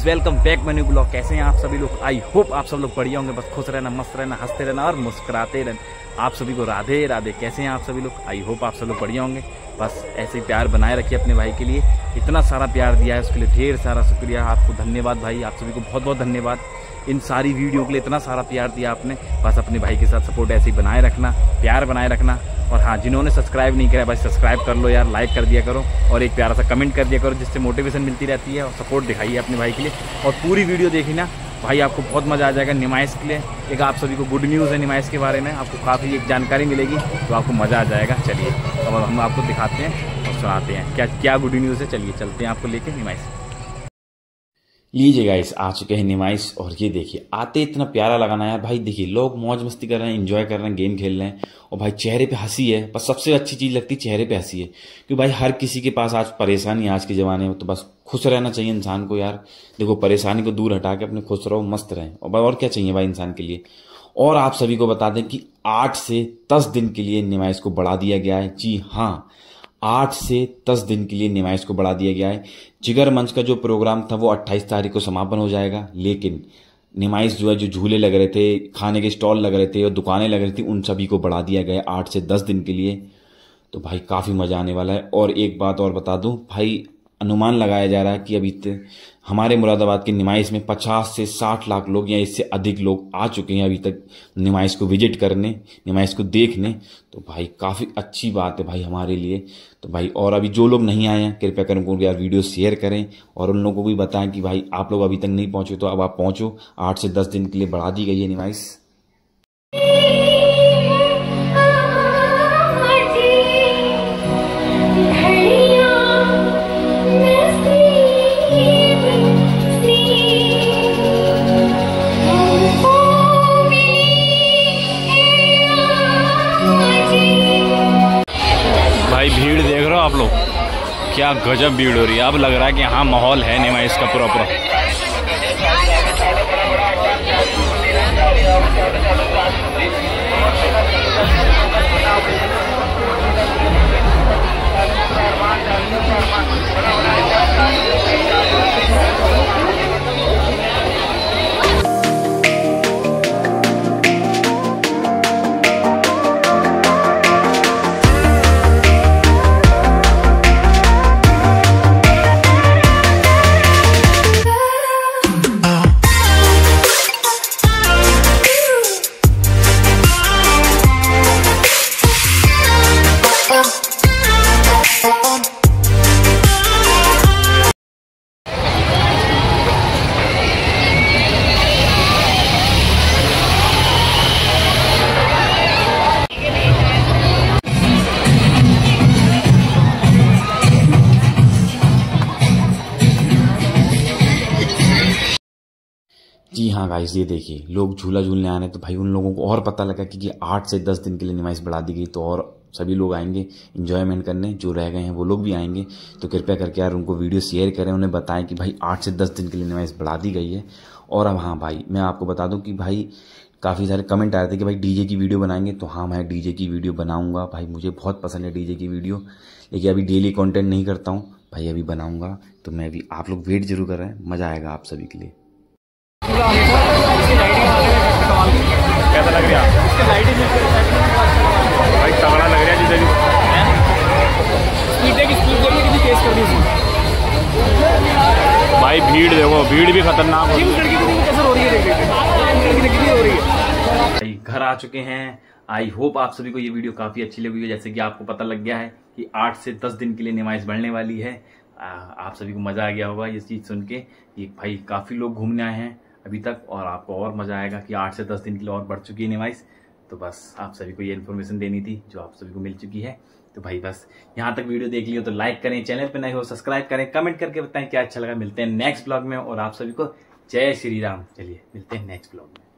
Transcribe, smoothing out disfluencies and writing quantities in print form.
Welcome back money blog. कैसे हैं आप सभी लोग? आई होप आप सब लोग बढ़िया होंगे। बस खुश रहना, मस्त रहना, हंसते रहना और मुस्कुराते रहना। आप सभी को राधे राधे। कैसे हैं आप सभी लोग? आई होप आप सब लोग बढ़िया होंगे। बस ऐसे ही प्यार बनाए रखिए अपने भाई के लिए। इतना सारा प्यार दिया है उसके लिए ढेर सारा शुक्रिया। आपको धन्यवाद भाई, आप सभी को बहुत बहुत धन्यवाद। इन सारी वीडियो के लिए इतना सारा प्यार दिया आपने। बस अपने भाई के साथ सपोर्ट ऐसे ही बनाए रखना, प्यार बनाए रखना। और हाँ, जिन्होंने सब्सक्राइब नहीं किया बस सब्सक्राइब कर लो यार, लाइक कर दिया करो और एक प्यारा सा कमेंट कर दिया करो, जिससे मोटिवेशन मिलती रहती है और सपोर्ट दिखाइए अपने भाई के लिए। और पूरी वीडियो देखी ना भाई, आपको बहुत मज़ा आ जाएगा। निमाइश के लिए एक आप सभी को गुड न्यूज़ है, निमाइश के बारे में आपको काफ़ी एक जानकारी मिलेगी तो आपको मज़ा आ जाएगा। चलिए अब हम आपको दिखाते हैं और सुनाते हैं क्या क्या गुड न्यूज़ है। चलिए चलते हैं आपको लेके निमाइश। लीजिए गाइस, आ चुके हैं निमाइश। और ये देखिए, आते इतना प्यारा लगाना है भाई। देखिए लोग मौज मस्ती कर रहे हैं, एंजॉय कर रहे हैं, गेम खेल रहे हैं और भाई चेहरे पे हंसी है। बस सबसे अच्छी चीज लगती है चेहरे पे हंसी है, क्योंकि भाई हर किसी के पास आज परेशानी है आज के जमाने में। तो बस खुश रहना चाहिए इंसान को यार। देखो परेशानी को दूर हटा के अपने खुश रहो, मस्त रहें और क्या चाहिए भाई इंसान के लिए। और आप सभी को बता दें कि 8 से 10 दिन के लिए निमाइश को बढ़ा दिया गया है। जी हाँ, 8 से 10 दिन के लिए निमाइश को बढ़ा दिया गया है। जिगर मंच का जो प्रोग्राम था वो 28 तारीख को समापन हो जाएगा, लेकिन निमाइश जो है, जो झूले लग रहे थे, खाने के स्टॉल लग रहे थे और दुकानें लग रही थी, उन सभी को बढ़ा दिया गया है 8 से 10 दिन के लिए। तो भाई काफ़ी मज़ा आने वाला है। और एक बात और बता दूं भाई, अनुमान लगाया जा रहा है कि अभी हमारे मुरादाबाद की निमाइश में 50 से 60 लाख लोग या इससे अधिक लोग आ चुके हैं अभी तक निमाइश को विजिट करने, निमाइश को देखने। तो भाई काफ़ी अच्छी बात है भाई हमारे लिए। तो भाई और अभी जो लोग नहीं आए हैं कृपया कर उनको यार वीडियो शेयर करें और उन लोगों को भी बताएं कि भाई आप लोग अभी तक नहीं पहुंचे तो अब आप पहुंचो। 8 से 10 दिन के लिए बढ़ा दी गई है निमाइश। भाई भीड़ देख रहे हो आप लोग, क्या गजब भीड़ हो रही है। अब लग रहा है कि हाँ माहौल है निमाइश का पूरा पूरा। जी हाँ गाइस, ये देखिए लोग झूला झूलने आ रहे हैं। तो भाई उन लोगों को और पता लगा कि 8 से 10 दिन के लिए निमाइश बढ़ा दी गई, तो और सभी लोग आएंगे एंजॉयमेंट करने। जो रह गए हैं वो लोग भी आएंगे। तो कृपया करके यार उनको वीडियो शेयर करें, उन्हें बताएं कि भाई 8 से 10 दिन के लिए निमाइश बढ़ा दी गई है। और अब हाँ भाई, मैं आपको बता दूं कि भाई काफ़ी सारे कमेंट आ रहे थे कि भाई डीजे की वीडियो बनाएंगे। तो हाँ, मैं डीजे की वीडियो बनाऊंगा भाई, मुझे बहुत पसंद है डीजे की वीडियो। लेकिन अभी डेली कंटेंट नहीं करता हूँ भाई, अभी बनाऊंगा। तो मैं भी, आप लोग वेट जरूर कर रहे हैं, मज़ा आएगा आप सभी के लिए। कैसा लग रहा है भाई? तगड़ा लग रहा है जिसे भाई। भीड़ देखो, भीड़ भी खतरनाक हो रही है। भाई घर आ चुके हैं। आई होप आप सभी को ये वीडियो काफी अच्छी लगी है। जैसे कि आपको पता लग गया है कि 8 से 10 दिन के लिए निमाइश बढ़ने वाली है। आप सभी को मजा आ गया होगा ये चीज सुन के। ये भाई काफी लोग घूमने आए हैं अभी तक और आपको और मजा आएगा कि 8 से 10 दिन के लिए और बढ़ चुकी है निमाइश। तो बस आप सभी को ये इन्फॉर्मेशन देनी थी जो आप सभी को मिल चुकी है। तो भाई बस यहाँ तक वीडियो देख लियो तो लाइक करें, चैनल पे नए हो सब्सक्राइब करें, कमेंट करके बताएं क्या अच्छा लगा। मिलते हैं नेक्स्ट ब्लॉग में और आप सभी को जय श्री राम। चलिए मिलते हैं नेक्स्ट ब्लॉग में।